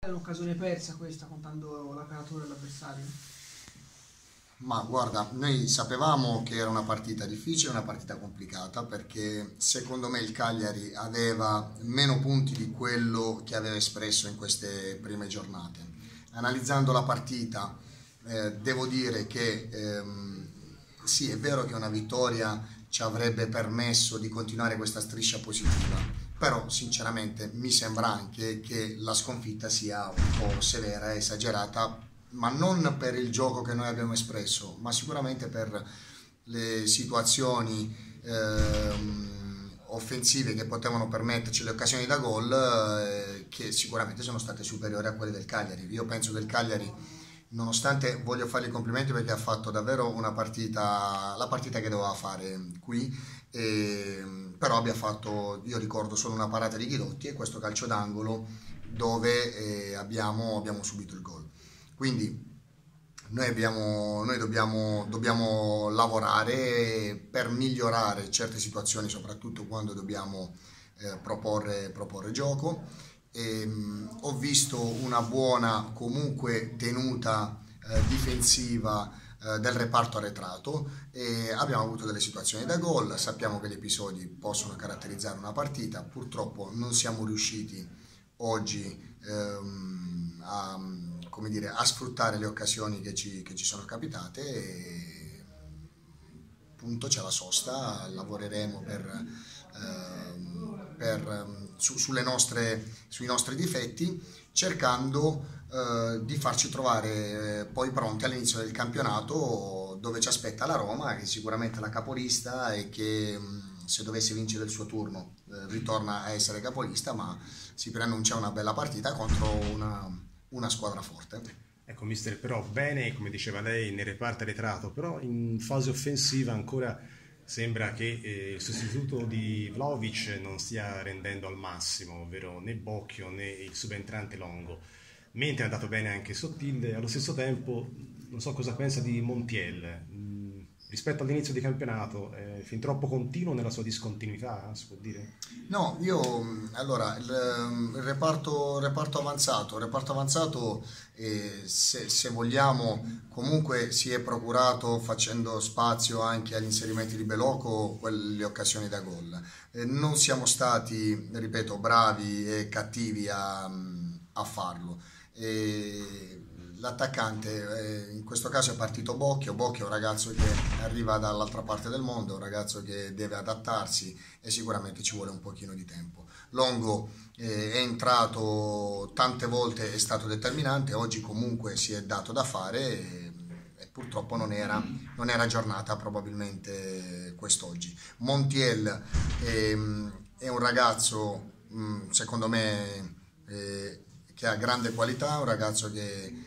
È un'occasione persa questa, contando la caratura dell'avversario. Ma guarda, noi sapevamo che era una partita difficile, una partita complicata, perché secondo me il Cagliari aveva meno punti di quello che aveva espresso in queste prime giornate. Analizzando la partita, devo dire che sì, è vero che una vittoria ci avrebbe permesso di continuare questa striscia positiva, però sinceramente mi sembra anche che la sconfitta sia un po' severa, esagerata, ma non per il gioco che noi abbiamo espresso, ma sicuramente per le situazioni offensive che potevano permetterci, le occasioni da gol che sicuramente sono state superiori a quelle del Cagliari. Io penso che il Cagliari, nonostante voglio fargli i complimenti perché ha fatto davvero una partita, la partita che doveva fare qui, però abbia fatto, io ricordo solo una parata di Ghilotti e questo calcio d'angolo dove abbiamo subito il gol. Quindi noi dobbiamo lavorare per migliorare certe situazioni, soprattutto quando dobbiamo proporre gioco. Ho visto una buona comunque tenuta difensiva del reparto arretrato e abbiamo avuto delle situazioni da gol. Sappiamo che gli episodi possono caratterizzare una partita, purtroppo non siamo riusciti oggi come dire, a sfruttare le occasioni che ci sono capitate e appunto c'è la sosta, lavoreremo sui nostri difetti, cercando di farci trovare poi pronti all'inizio del campionato, dove ci aspetta la Roma, che è sicuramente la capolista e che se dovesse vincere il suo turno ritorna a essere capolista, ma si preannuncia una bella partita contro una squadra forte. Ecco, mister, però bene, come diceva lei, nel reparto arretrato, però in fase offensiva ancora sembra che il sostituto di Vlahovic non stia rendendo al massimo, ovvero né Bocchio né il subentrante Longo, mentre è andato bene anche Sottile. Allo stesso tempo non so cosa pensa di Montiel. Rispetto all'inizio di campionato, è fin troppo continuo nella sua discontinuità, si può dire? No, allora il reparto avanzato se vogliamo comunque si è procurato, facendo spazio anche agli inserimenti di Beloco, quelle occasioni da gol. Non siamo stati, ripeto, bravi e cattivi a farlo. L'attaccante in questo caso è partito Bocchio è un ragazzo che arriva dall'altra parte del mondo, è un ragazzo che deve adattarsi e sicuramente ci vuole un pochino di tempo. Longo è entrato tante volte, è stato determinante, oggi comunque si è dato da fare e purtroppo non era giornata probabilmente quest'oggi. Montiel è un ragazzo secondo me che ha grande qualità, un ragazzo che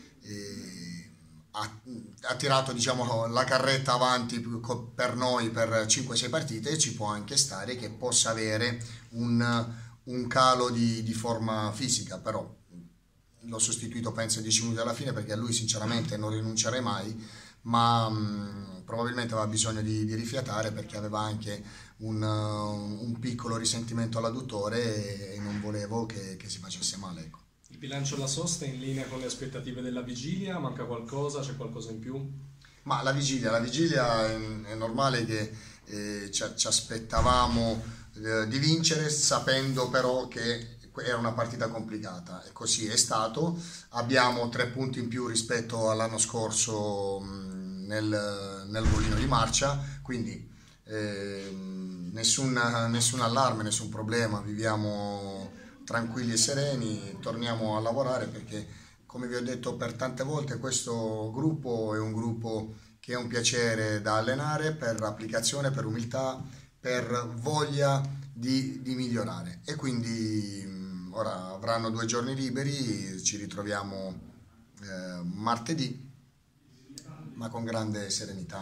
ha tirato, diciamo, la carretta avanti per noi per 5-6 partite e ci può anche stare che possa avere un calo di forma fisica, però l'ho sostituito penso 10 minuti alla fine perché a lui sinceramente non rinuncerei mai, ma probabilmente aveva bisogno di rifiatare perché aveva anche un piccolo risentimento all'adduttore e non volevo che si facesse male, ecco. Il bilancio alla sosta è in linea con le aspettative della vigilia? Manca qualcosa? C'è qualcosa in più? Ma la vigilia è normale che ci aspettavamo di vincere, sapendo però che era una partita complicata e così è stato. Abbiamo 3 punti in più rispetto all'anno scorso nel ruolino di marcia, quindi nessun allarme, nessun problema, viviamo tranquilli e sereni, torniamo a lavorare perché, come vi ho detto per tante volte, questo gruppo è un gruppo che è un piacere da allenare per applicazione, per umiltà, per voglia di migliorare e quindi ora avranno 2 giorni liberi, ci ritroviamo martedì, ma con grande serenità,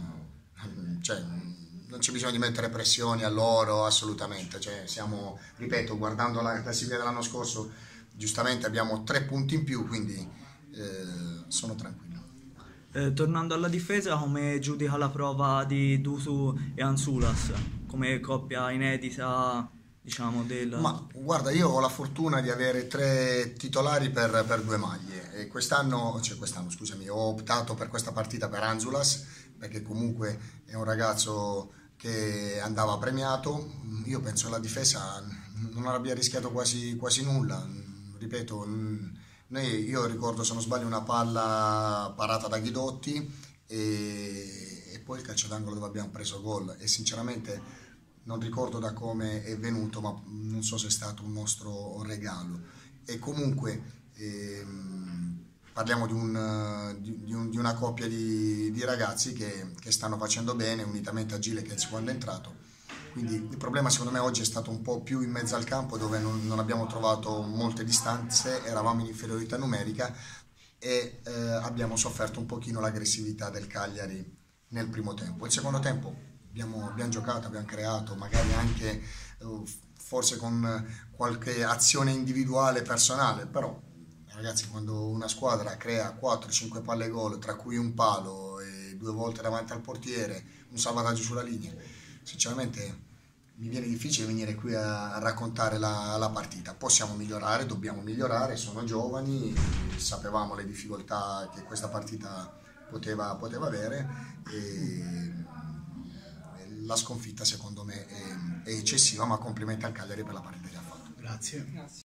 non c'è bisogno di mettere pressioni a loro assolutamente, siamo, ripeto, guardando la classifica dell'anno scorso, giustamente abbiamo 3 punti in più, quindi sono tranquillo. Tornando alla difesa, come giudica la prova di Dusu e Ansulas come coppia inedita diciamo, del... Ma guarda, io ho la fortuna di avere 3 titolari per 2 maglie e quest'anno, scusami, ho optato per questa partita per Anzulas perché comunque è un ragazzo che andava premiato. Io penso che la difesa non abbia rischiato quasi nulla. Ripeto, io ricordo, se non sbaglio, una palla parata da Ghidotti e poi il calcio d'angolo dove abbiamo preso gol e sinceramente non ricordo da come è venuto, ma non so se è stato un nostro regalo. E comunque parliamo di una coppia di ragazzi che stanno facendo bene, unitamente a Gile che quando è entrato. Quindi il problema secondo me oggi è stato un po' più in mezzo al campo, dove non abbiamo trovato molte distanze, eravamo in inferiorità numerica e abbiamo sofferto un pochino l'aggressività del Cagliari nel primo tempo. Il secondo tempo abbiamo giocato, abbiamo creato, magari anche forse con qualche azione individuale personale, però ragazzi, quando una squadra crea 4-5 palle gol, tra cui un palo e 2 volte davanti al portiere, un salvataggio sulla linea, sinceramente mi viene difficile venire qui a raccontare la partita. Possiamo migliorare, dobbiamo migliorare, sono giovani, sapevamo le difficoltà che questa partita poteva avere e la sconfitta secondo me è eccessiva, ma complimenti al Cagliari per la partita che ha fatto. Grazie.